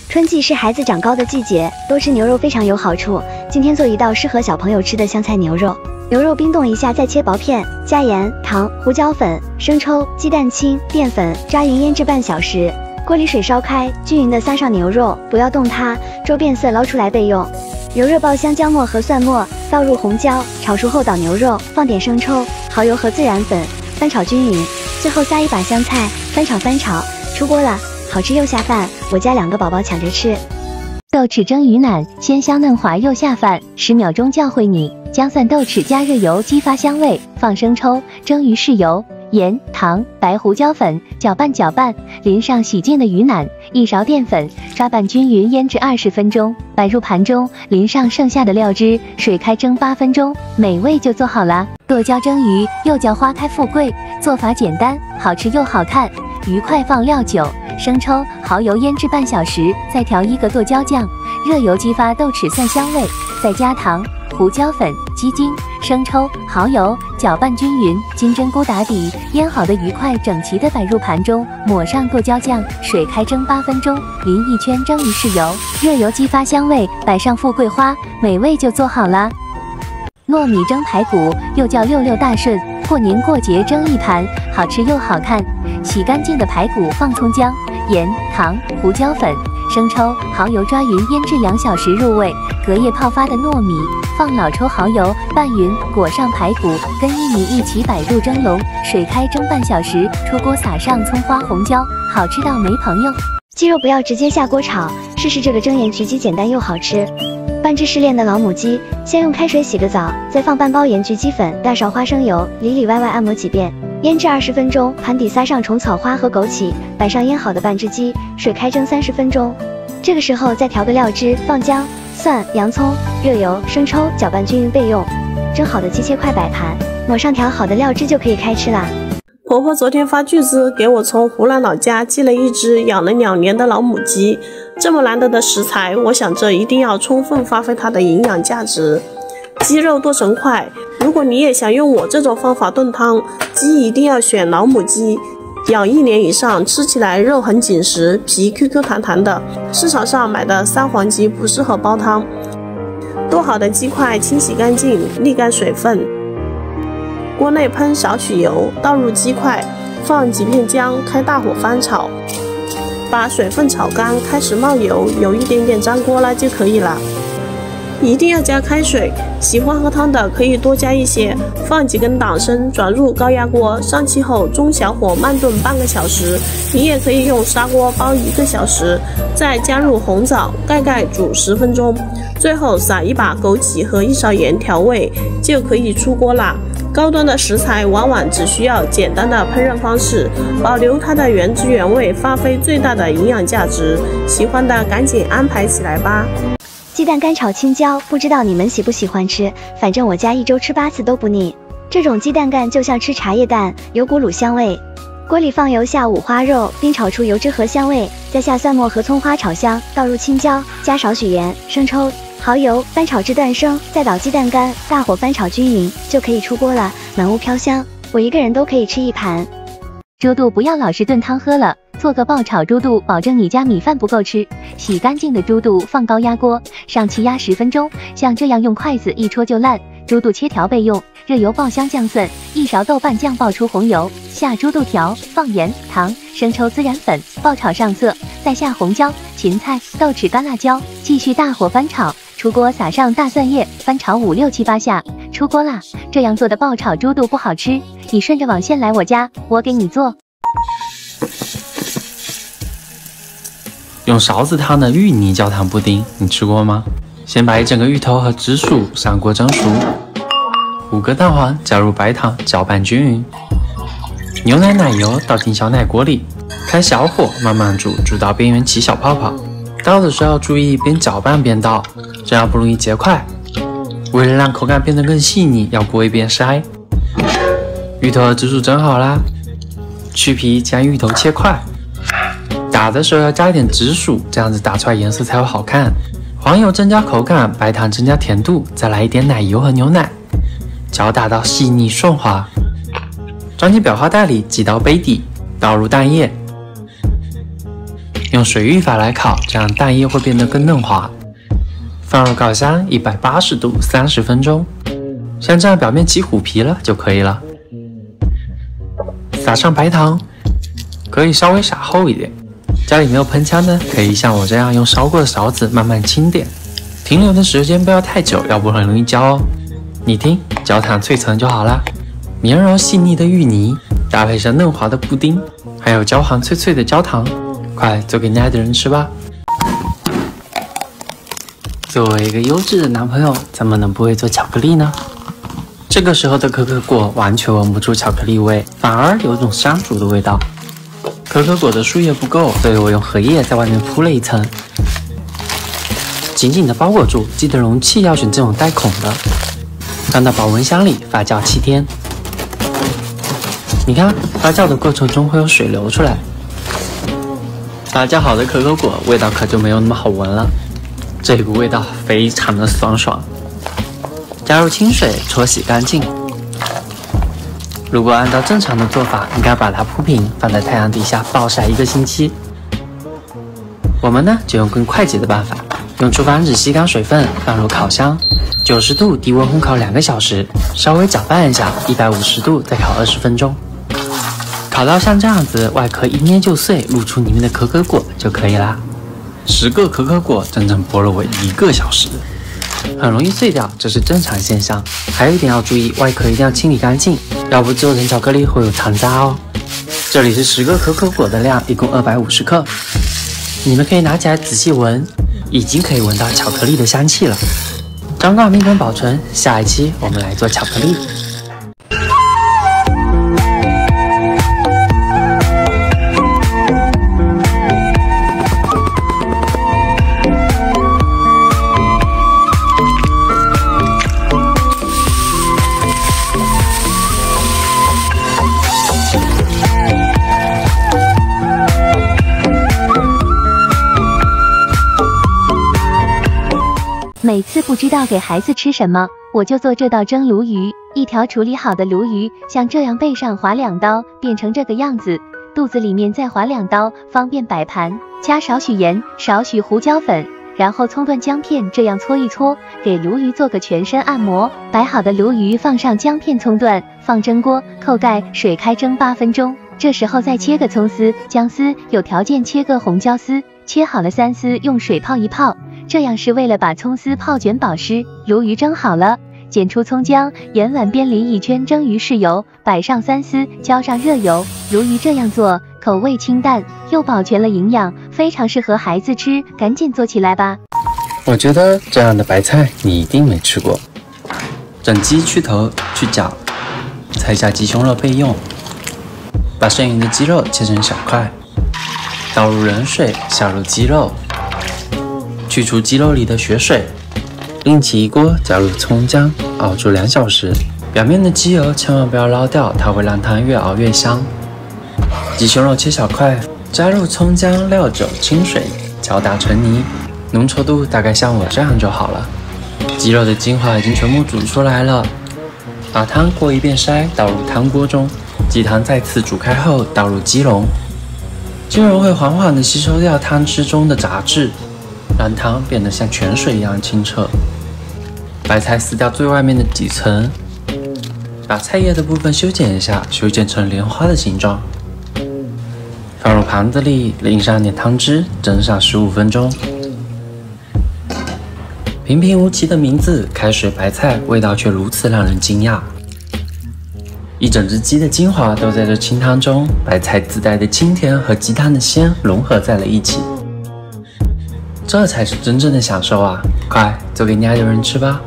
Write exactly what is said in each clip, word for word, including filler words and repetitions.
春季是孩子长高的季节，多吃牛肉非常有好处。今天做一道适合小朋友吃的香菜牛肉。牛肉冰冻一下，再切薄片，加盐、糖、胡椒粉、生抽、鸡蛋清、淀粉，抓匀腌制半小时。锅里水烧开，均匀的撒上牛肉，不要动它，粥变色捞出来备用。油热爆香姜末和蒜末，倒入红椒，炒熟后倒牛肉，放点生抽、蚝油和孜然粉，翻炒均匀。最后撒一把香菜，翻炒翻炒，出锅了，好吃又下饭。我家两个宝宝抢着吃。 豆豉蒸鱼腩，鲜香嫩滑又下饭，十秒钟教会你。将蒜豆豉加热油激发香味，放生抽、蒸鱼豉油、盐、糖、白胡椒粉，搅拌搅拌，淋上洗净的鱼腩，一勺淀粉，抓拌均匀，腌制二十分钟，摆入盘中，淋上剩下的料汁，水开蒸八分钟，美味就做好了。剁椒蒸鱼又叫花开富贵，做法简单，好吃又好看。鱼块放料酒、生抽、蚝油腌制半小时，再调一个剁椒酱，热油激发豆豉蒜香味，再加糖、胡椒粉、鸡精、生抽、蚝油，搅拌均匀，金针菇打底，腌好的鱼块整齐地摆入盘中，抹上剁椒酱，水开蒸八分钟，淋一圈蒸鱼豉油，热油激发香味，摆上富贵花，美味就做好了。糯米蒸排骨又叫六六大顺，过年过节蒸一盘，好吃又好看。洗干净的排骨放葱姜、盐、糖、胡椒粉、生抽、蚝油抓匀，腌制两小时入味。隔夜泡发的糯米放老抽、蚝油拌匀，裹上排骨，跟薏米一起摆入蒸笼，水开蒸半小时，出锅撒上葱花、红椒，好吃到没朋友。 鸡肉不要直接下锅炒，试试这个蒸盐焗鸡，简单又好吃。半只失恋的老母鸡，先用开水洗个澡，再放半包盐焗鸡粉、大勺花生油，里里外外按摩几遍，腌制二十分钟。盘底撒上虫草花和枸杞，摆上腌好的半只鸡，水开蒸三十分钟。这个时候再调个料汁，放姜、蒜、洋葱、热油、生抽，搅拌均匀备用。蒸好的鸡切块摆盘，抹上调好的料汁就可以开吃啦。 婆婆昨天发巨资给我从湖南老家寄了一只养了两年的老母鸡，这么难得的食材，我想着一定要充分发挥它的营养价值。鸡肉剁成块，如果你也想用我这种方法炖汤，鸡一定要选老母鸡，养一年以上，吃起来肉很紧实，皮 Q Q 弹弹的。市场上买的三黄鸡不适合煲汤。剁好的鸡块清洗干净，沥干水分。锅内喷少许油，倒入鸡块，放几片姜，开大火翻炒，把水分炒干，开始冒油，有一点点粘锅了就可以了。一定要加开水，喜欢喝汤的可以多加一些。放几根党参，转入高压锅，上气后中小火慢炖半个小时。你也可以用砂锅煲一个小时，再加入红枣，盖盖煮十分钟。最后撒一把枸杞和一勺盐调味，就可以出锅啦。高端的食材往往只需要简单的烹饪方式，保留它的原汁原味，发挥最大的营养价值。喜欢的赶紧安排起来吧。 鸡蛋干炒青椒，不知道你们喜不喜欢吃，反正我家一周吃八次都不腻。这种鸡蛋干就像吃茶叶蛋，有股卤香味。锅里放油，下五花肉，煸炒出油脂和香味，再下蒜末和葱花炒香，倒入青椒，加少许盐、生抽、蚝油，翻炒至断生，再倒鸡蛋干，大火翻炒均匀，就可以出锅了，满屋飘香。我一个人都可以吃一盘。 猪肚不要老是炖汤喝了，做个爆炒猪肚，保证你家米饭不够吃。洗干净的猪肚放高压锅，上气压十分钟，像这样用筷子一戳就烂。猪肚切条备用。热油爆香酱蒜，一勺豆瓣酱爆出红油，下猪肚条，放盐、糖、生抽、孜然粉，爆炒上色，再下红椒、芹菜、豆豉、干辣椒，继续大火翻炒。出锅撒上大蒜叶，翻炒五六七八下，出锅啦。这样做的爆炒猪肚不好吃，你顺着网线来我家，我给你做。 用勺子烫的芋泥焦糖布丁，你吃过吗？先把一整个芋头和紫薯上锅蒸熟，五个蛋黄加入白糖，搅拌均匀。牛奶、奶油倒进小奶锅里，开小火慢慢煮，煮到边缘起小泡泡。倒的时候注意边搅拌边倒，这样不容易结块。为了让口感变得更细腻，要拨一边筛。芋头和紫薯蒸好啦，去皮将芋头切块。打的时候要加一点紫薯，这样子打出来颜色才会好看。黄油增加口感，白糖增加甜度，再来一点奶油和牛奶，搅打到细腻顺滑。装进裱花袋里，挤到杯底，倒入蛋液， 用水浴法来烤，这样蛋液会变得更嫩滑。放入烤箱一百八十度三十分钟，像这样表面起虎皮了就可以了。撒上白糖，可以稍微撒厚一点。家里没有喷枪的，可以像我这样用烧过的勺子慢慢轻点，停留的时间不要太久，要不很容易焦哦。你听，焦糖脆层就好啦。绵柔细腻的芋泥，搭配上嫩滑的布丁，还有焦黄脆脆的焦糖，快做给你爱的人吃吧。作为一个优质的男朋友，怎么能不会做巧克力呢？这个时候的可可果完全闻不出巧克力味，反而有种山竹的味道。可可果的树叶不够，所以我用荷叶在外面铺了一层，紧紧的包裹住。记得容器要选这种带孔的，放到保温箱里发酵七天。你看，发酵的过程中会有水流出来。发酵好的可可果味道可就没有那么好闻了，这股味道非常的酸爽。加入清水搓洗干净。如果按照正常的做法，应该把它铺平，放在太阳底下暴晒一个星期。我们呢，就用更快捷的办法，用厨房纸吸干水分，放入烤箱，九十度低温烘烤两个小时，稍微搅拌一下，一百五十度再烤二十分钟。烤到像这样子，外壳一捏就碎，露出里面的可可果就可以啦。十个可可果整整剥了我一个小时。很容易碎掉，这是正常现象。还有一点要注意，外壳一定要清理干净，要不做成巧克力会有糖渣哦。这里是十个可可果的量，一共二百五十克。你们可以拿起来仔细闻，已经可以闻到巧克力的香气了。张挂密封保存，下一期我们来做巧克力。 每次不知道给孩子吃什么，我就做这道蒸鲈鱼。一条处理好的鲈鱼，像这样背上划两刀，变成这个样子，肚子里面再划两刀，方便摆盘。加少许盐，少许胡椒粉，然后葱段姜片这样搓一搓，给鲈鱼做个全身按摩。摆好的鲈鱼放上姜片、葱段，放蒸锅，扣盖，水开蒸八分钟。这时候再切个葱丝、姜丝，有条件切个红椒丝，切好了三丝，用水泡一泡。这样是为了把葱丝泡卷保湿。鲈鱼蒸好了，剪出葱姜，沿碗边淋一圈蒸鱼豉油，摆上三丝，浇上热油。鲈鱼这样做，口味清淡，又保全了营养，非常适合孩子吃，赶紧做起来吧。 我觉得这样的白菜你一定没吃过。整鸡去头去角，拆下鸡胸肉备用。把剩余的鸡肉切成小块，倒入冷水，下入鸡肉。去除鸡肉里的血水，另起一锅，加入葱姜，熬煮两小时。表面的鸡油千万不要捞掉，它会让汤越熬越香。鸡胸肉切小块，加入葱姜、料酒、清水，敲打成泥，浓稠度大概像我这样就好了。鸡肉的精华已经全部煮出来了，把汤过一遍筛，倒入汤锅中。鸡汤再次煮开后，倒入鸡蓉，鸡蓉会缓缓地吸收掉汤汁中的杂质，让汤变得像泉水一样清澈。白菜撕掉最外面的底层，把菜叶的部分修剪一下，修剪成莲花的形状。放入盘子里，淋上点汤汁，蒸上十五分钟。平平无奇的名字，开水白菜，味道却如此让人惊讶。一整只鸡的精华都在这清汤中，白菜自带的清甜和鸡蛋的鲜融合在了一起。这才是真正的享受啊！快做给你爱的人吃吧。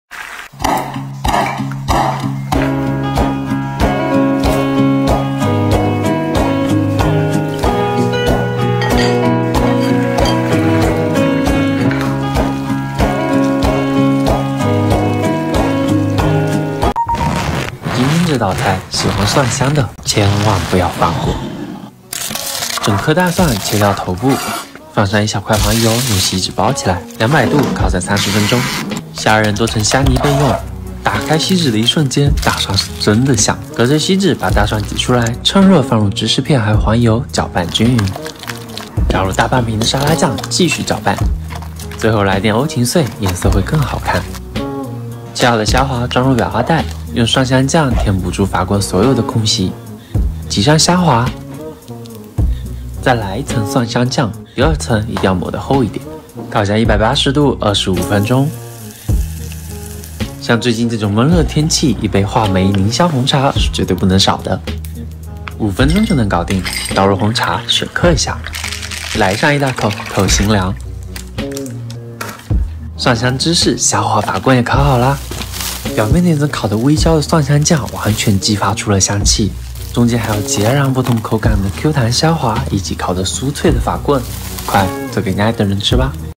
今天这道菜，喜欢蒜香的千万不要放过。整颗大蒜切掉头部，放上一小块黄油，用锡纸包起来，两百度烤上三十分钟。虾仁剁成虾泥备用。打开锡纸的一瞬间，大蒜是真的香。隔着锡纸把大蒜挤出来，趁热放入芝士片还有黄油，搅拌均匀。 加入大半瓶的沙拉酱，继续搅拌。最后来点欧芹碎，颜色会更好看。切好的虾滑装入裱花袋，用蒜香酱填补住法棍所有的空隙。挤上虾滑，再来一层蒜香酱，第二层一定要抹得厚一点。烤箱一百八十度二十五分钟。像最近这种闷热天气，一杯话梅宁香红茶是绝对不能少的。五分钟就能搞定，倒入红茶，水克一下，来上一大口，透心凉。蒜香芝士虾滑法棍也烤好啦，表面那层烤得微焦的蒜香酱完全激发出了香气，中间还有截然不同口感的 Q 弹虾滑以及烤得酥脆的法棍，快做给你爱的人吃吧。